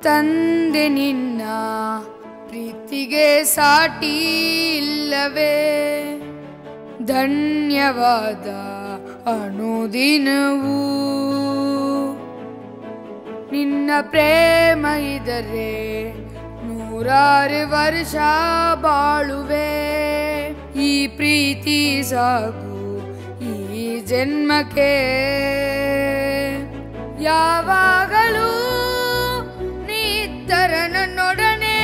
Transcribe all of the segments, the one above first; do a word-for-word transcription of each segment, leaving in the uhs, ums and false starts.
ತಂದೆ ನಿನ್ನ ಪ್ರೀತಿಗೆ ಸಾಟಿ ಇಲ್ಲವೇ ಧನ್ಯವಾದ ಅನುದಿನವೂ ನಿನ್ನ ಪ್ರೇಮ ಇದ್ದರೆ ನೂರಾರು ವರ್ಷ ಬಾಳುವೆ ಈ ಪ್ರೀತಿ ಸಾಕು ಈ ಜನ್ಮಕ್ಕೆ ಯಾವಾಗಲೂ ನೀತ್ತರ ನನ್ನೊಡನೆ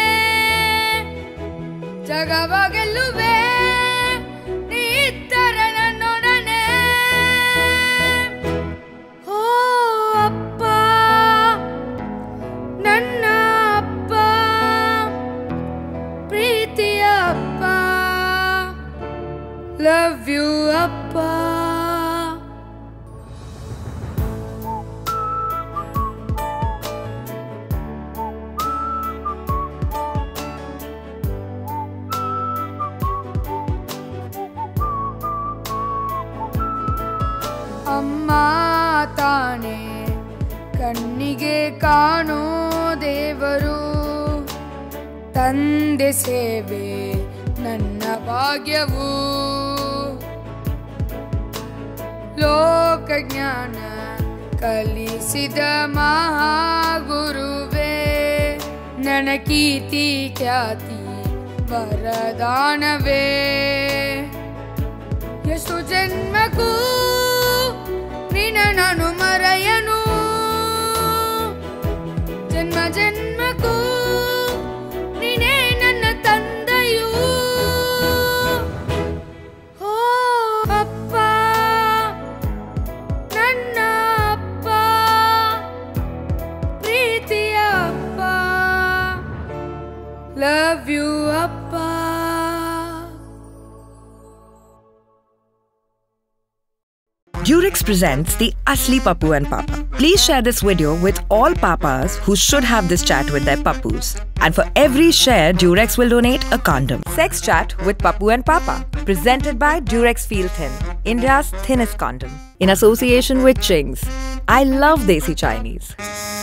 ಜಗವ ಗೆಲ್ಲುವೆ ನೀತ್ತರ ನನ್ನೊಡನೆ ಓ ಅಪ್ಪ ನನ್ನ ಅಪ್ಪ ಪ್ರೀತಿಯ ಅಪ್ಪ ಲವ್ ಯು ಅಪ್ಪ ಅಮ್ಮ ತಾನೆ ಕಣ್ಣಿಗೆ ಕಾಣೋ ದೇವರು ತಂದೆ ಸೇವೆ ನನ್ನ ಭಾಗ್ಯವು ಲೋಕಜ್ಞಾನ ಕಲಿಸಿದ ಮಹಾಗುರುವೇ ನನ್ನ ಕೀರ್ತಿ ಖ್ಯಾತಿ ವರದಾನವೇ ಎಷ್ಟು ಜನ್ಮಕ್ಕೂ ನಿನ್ನ ನಾನು ಮರೆಯನು ಜನ್ಮ ಜನ್ಮಕ್ಕೂ ನೀನೇ ನನ್ನ ತಂದೆಯು ಓ ಅಪ್ಪ ನನ್ನ ಅಪ್ಪ ಪ್ರೀತಿಯ ಅಪ್ಪ ಲವ್ ಯು ಅಪ್ಪ. Durex presents the Asli Pappu and Papa. Please share this video with all papas who should have this chat with their pappus. And for every share, Durex will donate a condom. Sex Chat with Pappu and Papa. Presented by Durex Feel Thin, India's thinnest condom. In association with Ching's. I love Desi Chinese.